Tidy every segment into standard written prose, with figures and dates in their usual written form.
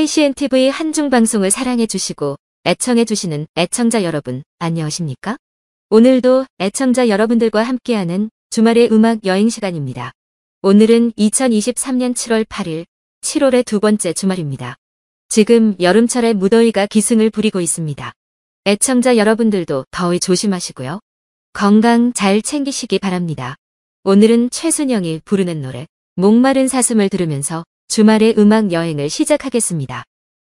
KCNTV 한중방송을 사랑해주시고 애청해주시는 애청자 여러분, 안녕하십니까? 오늘도 애청자 여러분들과 함께하는 주말의 음악 여행 시간입니다. 오늘은 2023년 7월 8일, 7월의 두 번째 주말입니다. 지금 여름철의 무더위가 기승을 부리고 있습니다. 애청자 여러분들도 더위 조심하시고요. 건강 잘 챙기시기 바랍니다. 오늘은 최순영이 부르는 노래 목마른 사슴을 들으면서 주말의 음악 여행을 시작하겠습니다.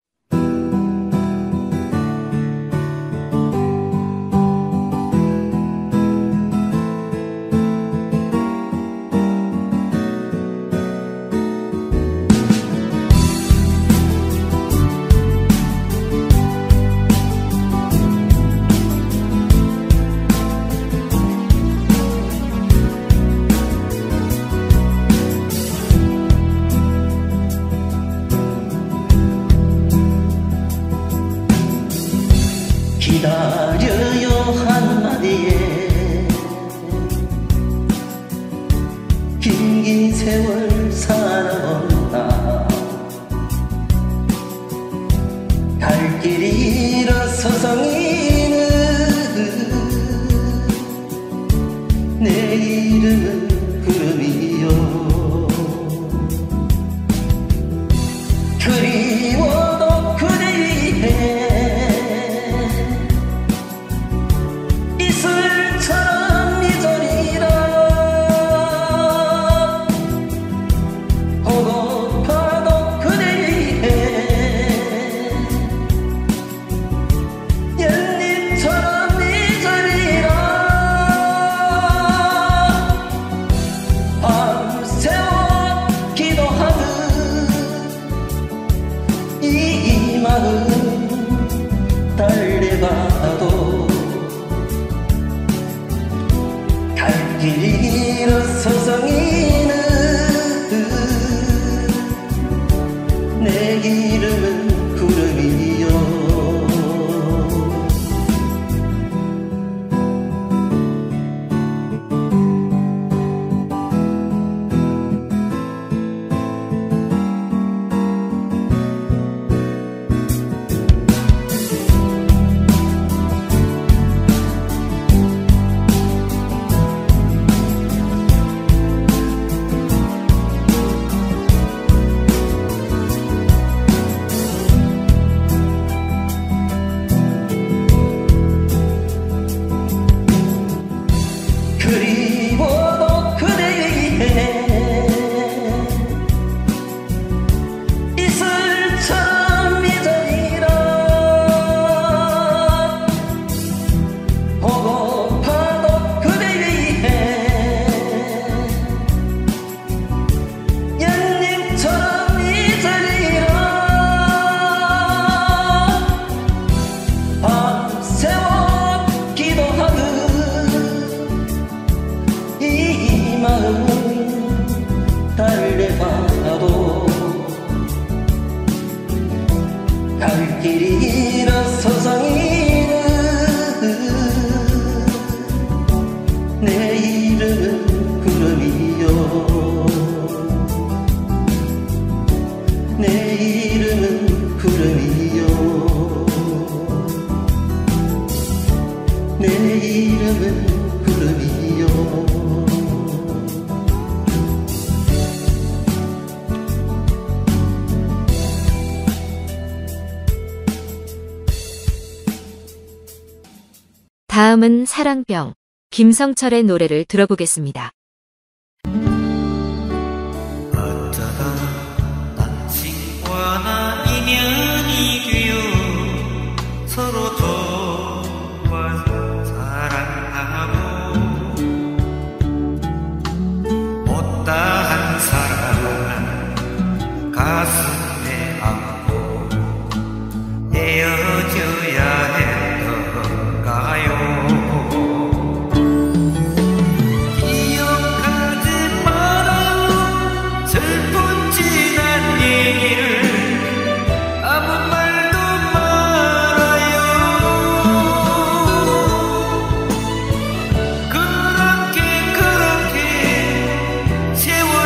기다려요 한마디에 긴 세월 살아온다. 갈 길이 잃어 서성이는 내 이름은 구름이요. 그리워도 그대 위해 이슬처럼 잊으리라. 보고파도 그대 위해 옛잎처럼 잊으리라. 밤새워 기도하듯 이 마음 달래봐도 갈 길이 잃어 서성이는 내 이름은 구름이요. 그리워도 그대 위해 이슬처럼 잊으리라. 보고파도 그대 위해 옛잎처럼 잊으리라. 밤새워 기도하듯 이 마음 달래봐도 갈 길이 잃어 서성이는 내 이름은 구름이요. 내 이름은 구름이요. 내 이름은 구름이요. 다음은 사랑병, 김성철의 노래를 들어보겠습니다. 어쩌다 당신과 나 인연이 되어 서로 좋아서 사랑하고 못다한 사랑 가슴에 안고 헤어져야 했던가요. 세월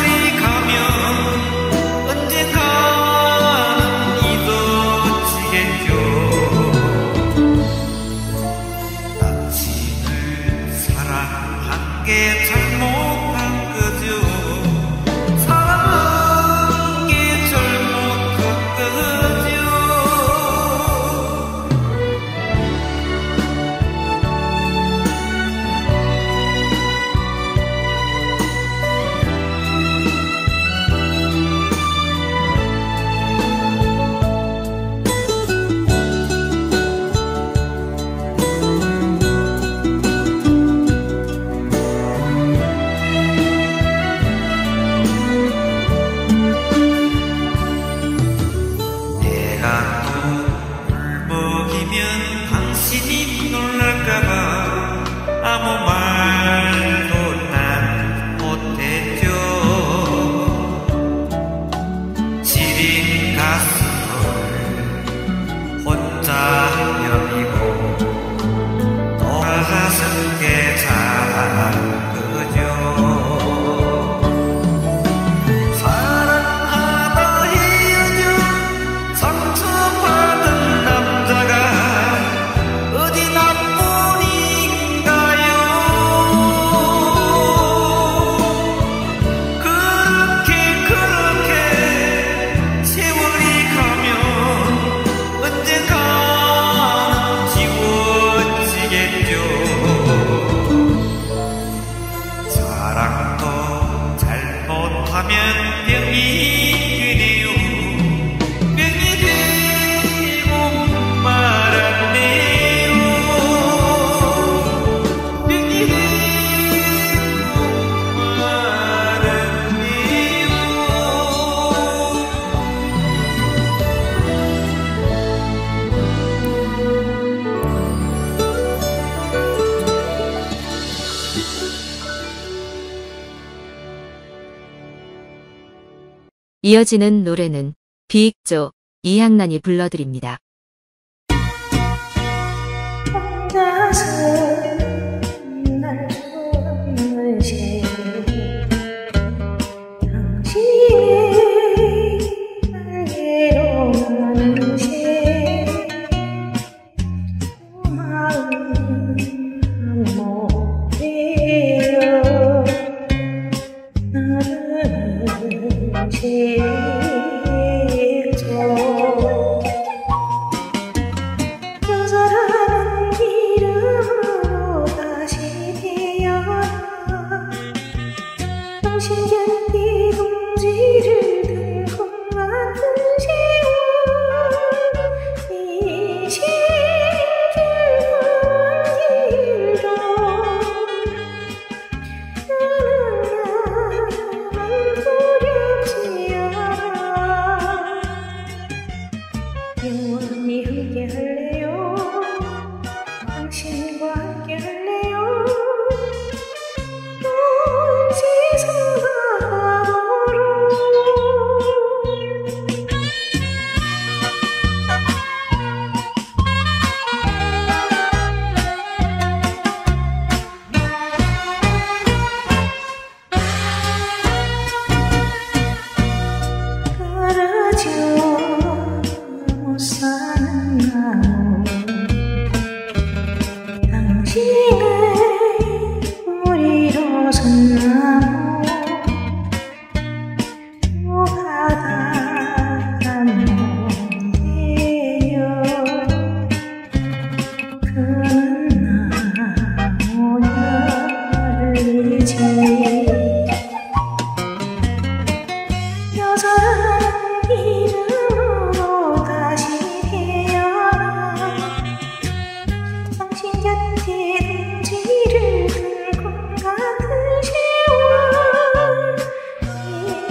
하면 병이 되네요. 병이 되고 말았네요. 병이 되고 말았네요. 이어지는 노래는 비익조 이향란이 불러드립니다. 혼자서 날 좋아하는 새 당신의 날개로 나는 새 마음 한몫해요. 나를 제쳐 여자라는 이름으로 다시 태어나 당신 곁에 동지를 들고 같은 세월 이 신길한 길도 나는 두렵지 않아. 영원히 함께 할래요. 당신과 함께 할래요. 온 세상 바다로 가라져 못 사는 나무 당신의 머리로 선나무 노가다 못해요. 그는 나무 열리지 여자라는 이름으로 다시 태어나 당신 곁에 동지를 들고 같은 세월 이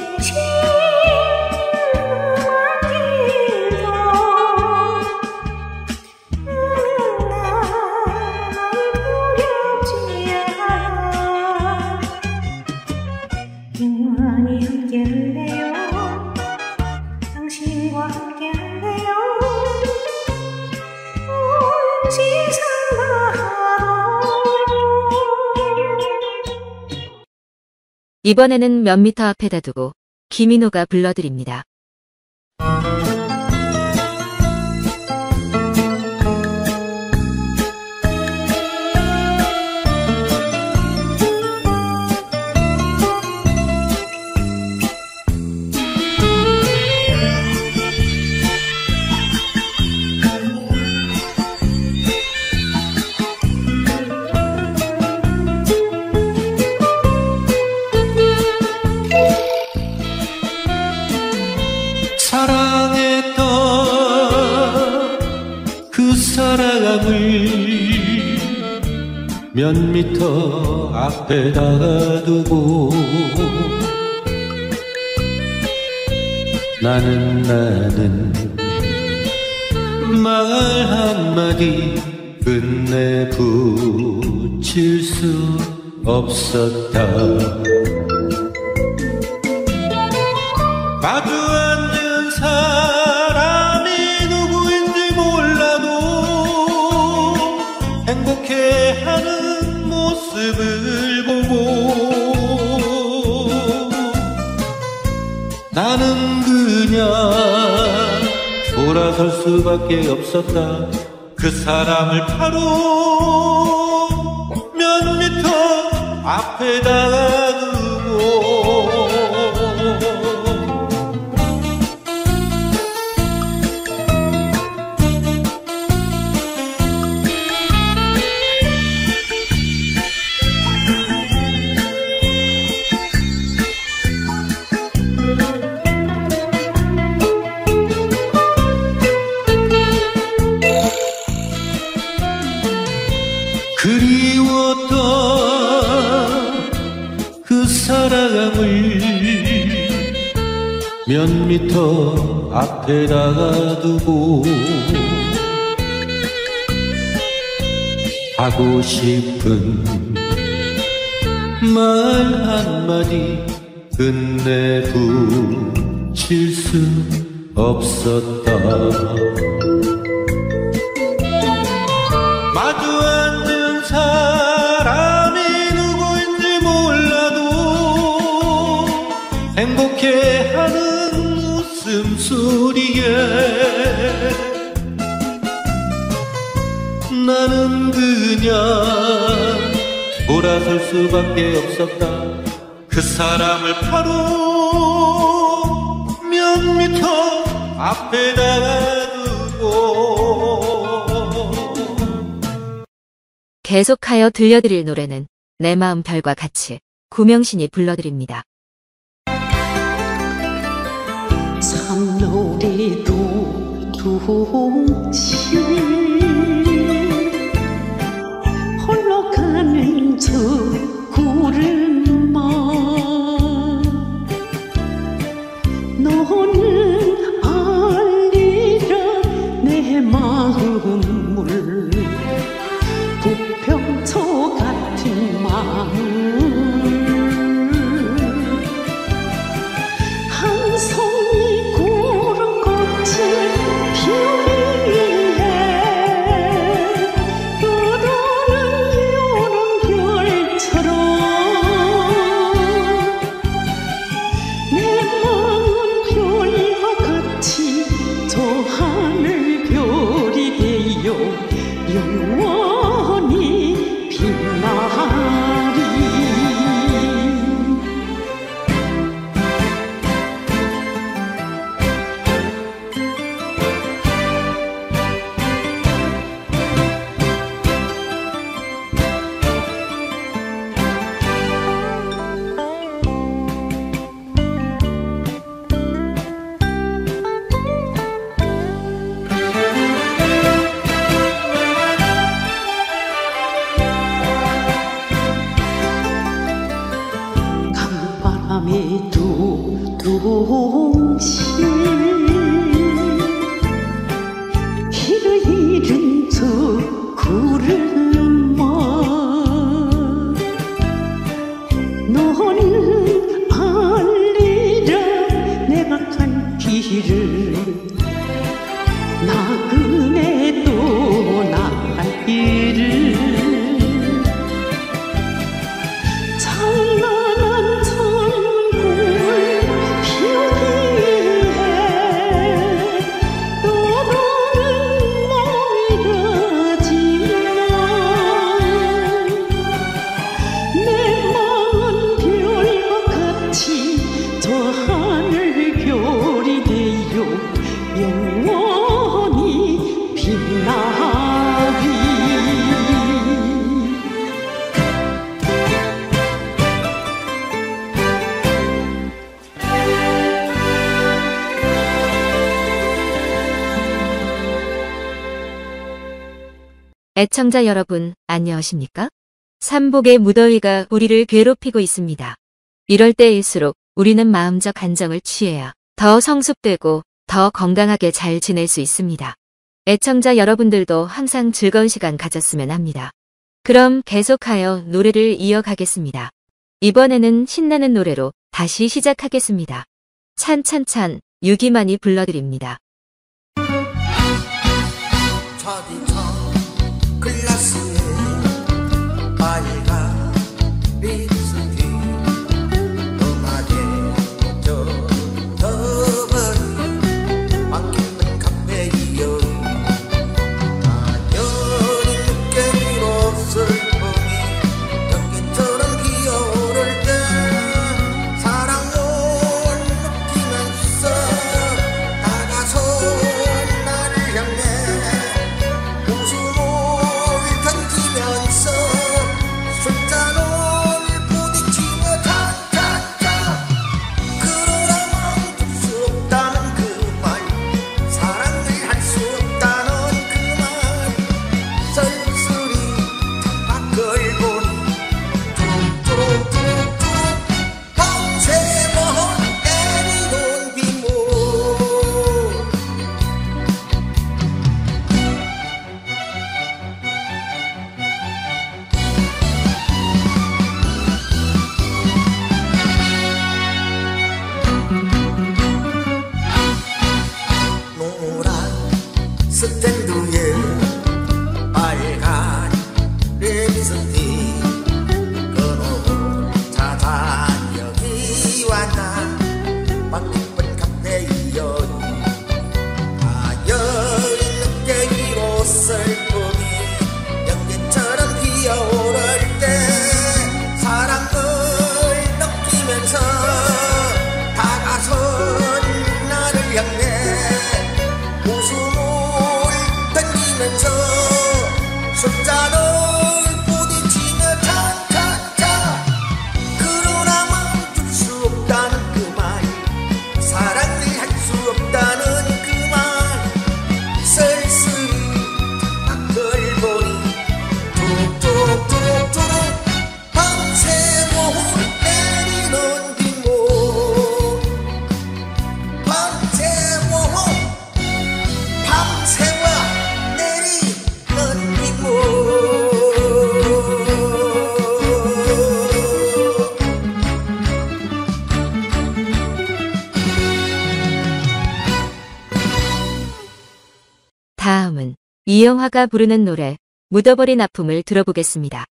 신명한 길도 나는 두렵지 않아. 영원히 함께 할래요. 당신과 함께 할래요. 온 세상 바다로 이번에는 몇 미터 앞에다 두고 김인호가 불러드립니다. 사랑했던 그 사랑을 몇 미터 앞에다가 두고 나는 말 한마디 끝내 붙일 수 없었다. 마주 앉은 사람이 누구인지 몰라도 행복해하는 모습을 보고 나는 그냥 돌아설 수밖에 없었다. 그 사람을 바로 몇 미터 앞에다가 두고 사람을 몇 미터 앞에다가 두고 하고 싶은 말 한마디 끝내 붙일 수 없었다. 마주 앉은 사람이 누구인지 몰라도 행복해하는 웃음소리에 나는 그냥 돌아설 수밖에 없었다. 그 사람을 바로 몇 미터 앞에다가 두고. 계속하여 들려드릴 노래는 내 마음 별과 같이 구명신이 불러드립니다. 산놀이도 동시 홀로 가는 저 구름아 너는 알리라 내 마음을 부평초 같은 마음 한 송이 구름 꽃이 피우기에 떠도는 여름별처럼 내 마음은 별과 같이 저 하늘별이 되어 영원히 빛나리. 강바람이 두둥실 길을 잃은 저 구름아 너는 알리라 내가 간 길을 나그네도 나갈 길을 찬란한 천국을 피우기에 떠도는 마음이라지만 내 마음은 별과 같이 저 하늘별이 되어 영원히 빛나리. 애청자 여러분, 안녕하십니까? 삼복의 무더위가 우리를 괴롭히고 있습니다. 이럴 때일수록 우리는 마음적 안정을 취해야 더 성숙되고 더 건강하게 잘 지낼 수 있습니다. 애청자 여러분들도 항상 즐거운 시간 가졌으면 합니다. 그럼 계속하여 노래를 이어가겠습니다. 이번에는 신나는 노래로 다시 시작하겠습니다. 찬찬찬 유기만이 불러드립니다. 차디차 글라스에 빨간 비스킷 음악에 젖어버린 막히는 카페이어 안연히 늦게 밀었을 뿐이 연기처럼 기어오를 때 사랑을 느끼면서 다가선 나를 향해 숫자를 부딪히며 차차차 그러나 멈출 수 없다는 그 말 사랑을 할 수 없다는 그 말 쓸쓸히 밖을 보니 툭툭툭툭 밤새워 내리는 빗물 밤새워 내리는 빗물 다음은 이영화가 부르는 노래 묻어버린 아픔을 들어보겠습니다.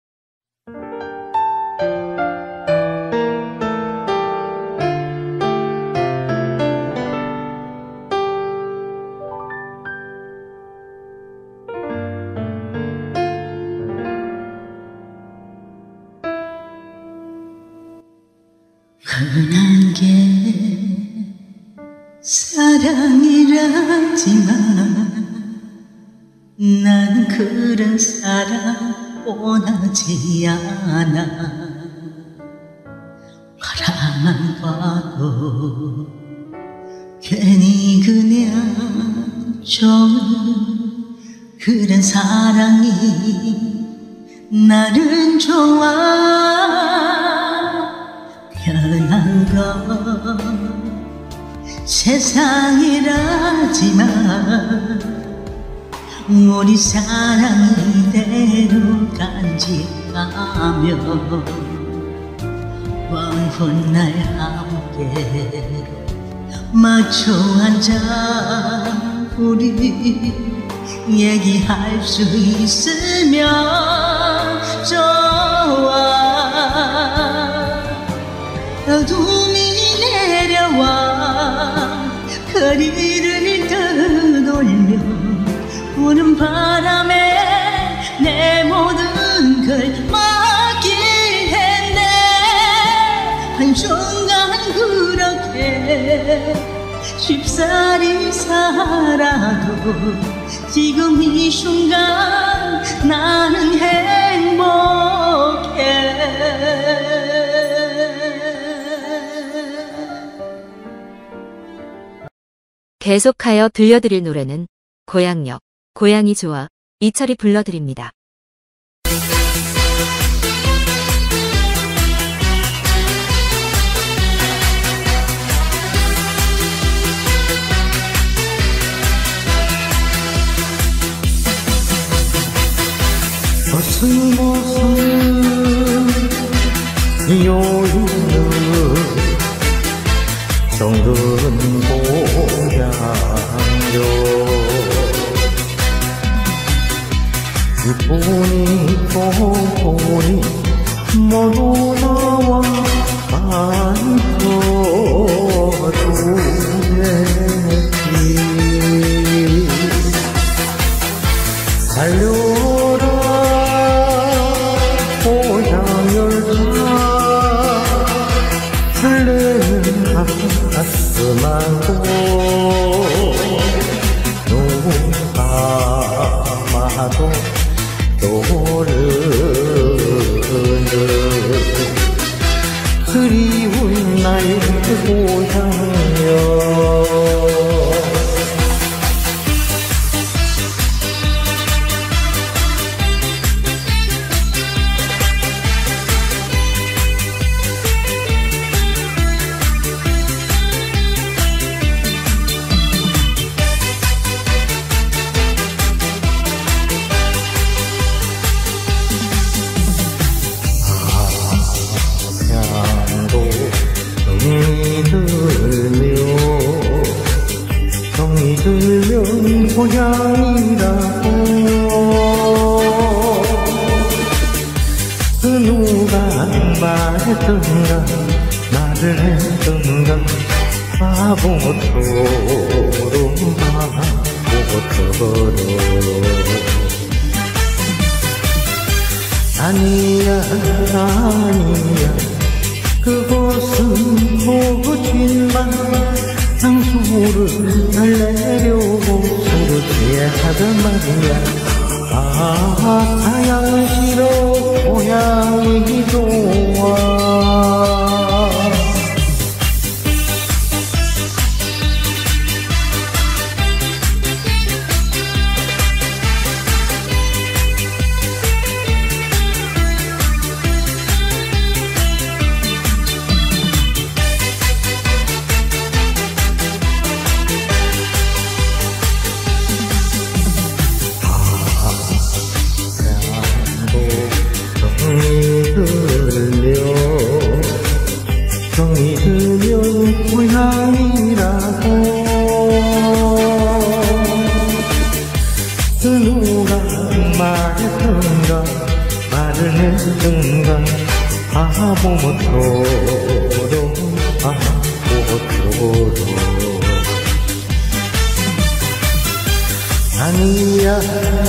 흔한 게 사랑이라지만 난 그런 사랑 원하지 않아 바라만 봐도 괜히 그냥 좋은 그런 사랑이 나는 좋아 편한 건 세상이라지만 우리 사랑이 이대로 간직하며 먼 훗날 함께 마주 앉아 우리 얘기할 수 있으면 좋아 어둠이 내려와 거리를 떠돌며 부는 바람에 내 모든 걸 맡긴 했네 한순간 그렇게 쉽사리 살아도 지금 이 순간 나는 행복해 계속하여 들려드릴 노래는 고향역, 고향이 좋아, 이철이 불러드립니다. 거슬머슬 요리는 정든 고향요 이뿐이 모두 나와 안겨주겠지 살려라 고향열차 설레는 가슴하고 눈 감아도 떠오르는 그리운 나의 고향여 정이 들면 고향이라고 그 누가 말했던가 말을 했던가 바보처럼 아니야 그곳은 모진 밤 상수를 달래려고 소리하던 말이야 사양은 싫어 고향이 좋아. 정이 들면 고향이라고 누가 말했던가 말을 했던가 바보 모토로 아니야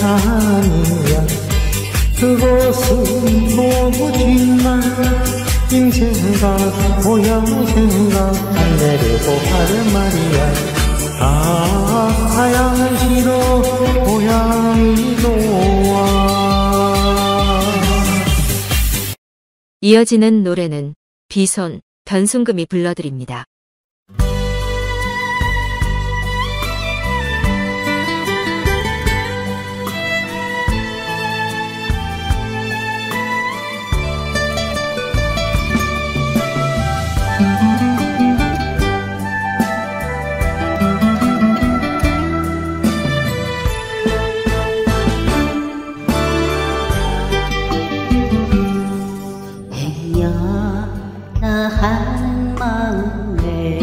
그것은 너무 정말 인생 생각 고향 생각 안 내려고 하는 말이야. 사양은 싫어 고향이 좋아. 이어지는 노래는 비손, 변순금이 불러드립니다. 한 마음에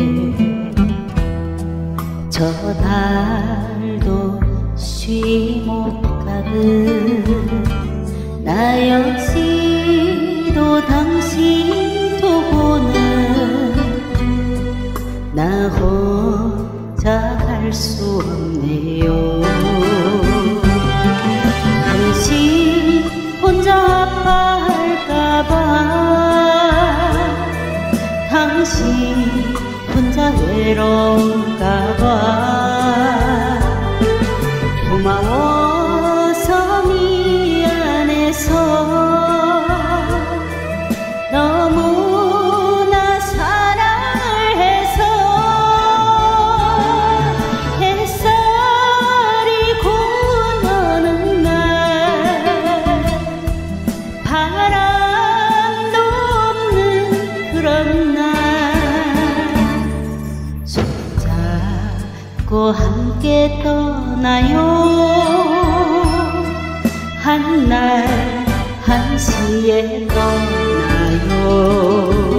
저 달도 쉬 못 가듯 나 역시도 당신 두고는 나 혼자 갈 수 없네요. 당신 혼자 아파할까봐 당신 혼자 외로울까봐 고마워서 미안해서 너무나 사랑을 해서 햇살이 고운 어느 날 바람도 없는 그런 날 손잡고 함께 떠나요. 한날 한시에 떠나요.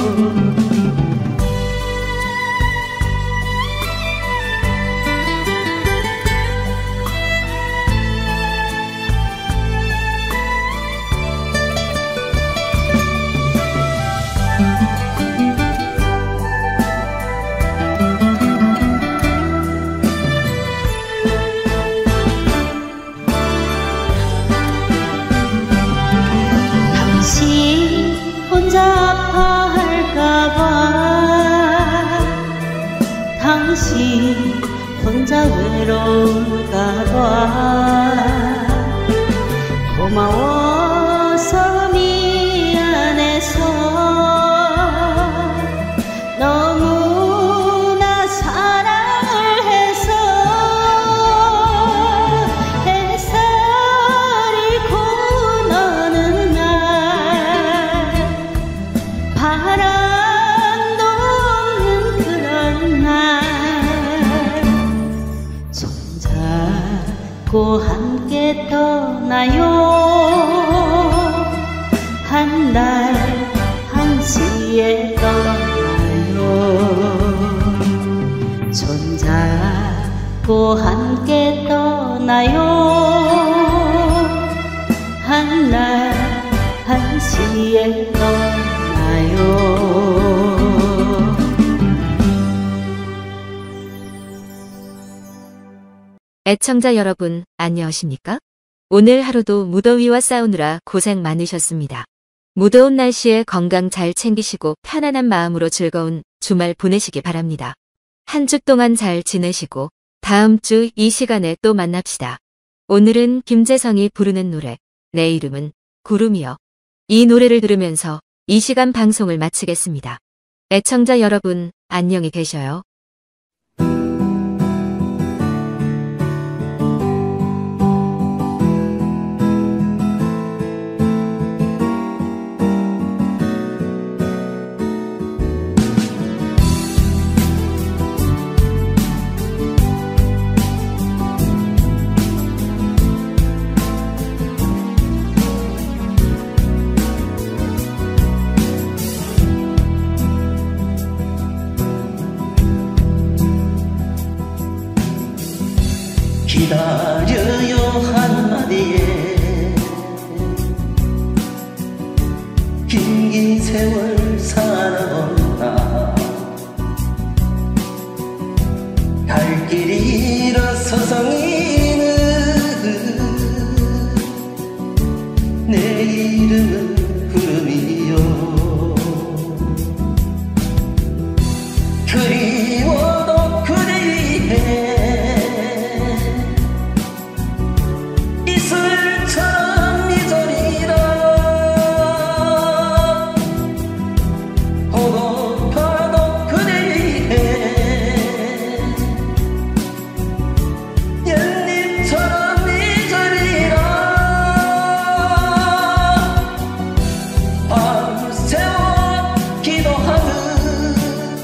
당신 혼자 아파할까봐 당신 혼자 외로울까봐 고마워서 미안해서 너무나 사랑을 해서 햇살이 고운 어느 날 바람도 없는 그런 날 손잡고 함께 떠나요. 한날 한시에 떠나요. 손잡고 함께 떠나요. 한날 한시에 떠나요. 애청자 여러분, 안녕하십니까? 오늘 하루도 무더위와 싸우느라 고생 많으셨습니다. 무더운 날씨에 건강 잘 챙기시고 편안한 마음으로 즐거운 주말 보내시기 바랍니다. 한 주 동안 잘 지내시고 다음 주 이 시간에 또 만납시다. 오늘은 김재성이 부르는 노래, 내 이름은 구름이여. 이 노래를 들으면서 이 시간 방송을 마치겠습니다. 애청자 여러분, 안녕히 계셔요. 기다려요 한마디에 긴 세월 살아온다. 갈 길이 잃어 서성이는 내 이름은 구름이요. 그리워도 그대 위해 이슬처럼 잊으리라. 호흡하도 그대 위해 옛잎처럼 잊으리라. 밤새워 기도하는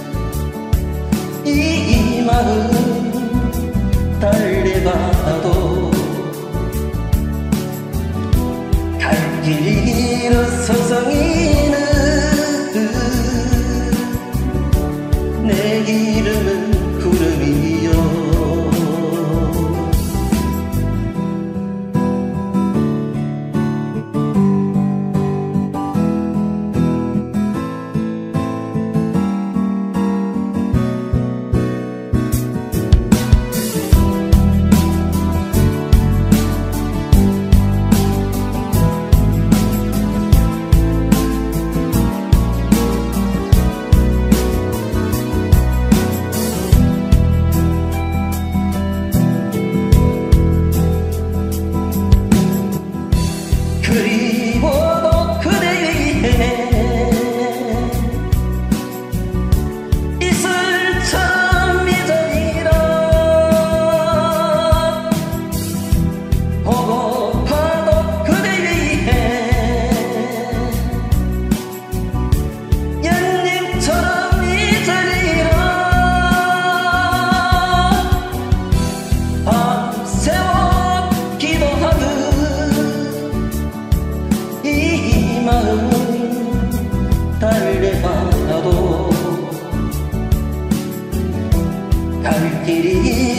이 마음 달래봐도 갈 길이 잃어 서성이는 내 이름은 구름이요. 그리워도 그대 위해 이슬처럼 잊으리라. 호흡하도 그대 위해 옛잎처럼 잊으리라. 밤새워 기도하는 이 마음 달래봐도 갈 길이